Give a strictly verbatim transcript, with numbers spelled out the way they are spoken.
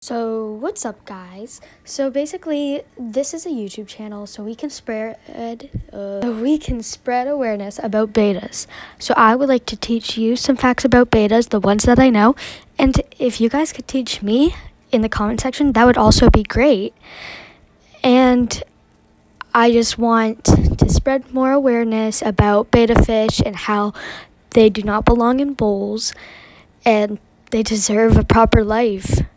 So what's up, guys? So basically, this is a YouTube channel, so we can spread uh, so we can spread awareness about bettas. So I would like to teach you some facts about bettas, the ones that I know, and if you guys could teach me in the comment section, that would also be great. And I just want to spread more awareness about betta fish and how they do not belong in bowls, and they deserve a proper life.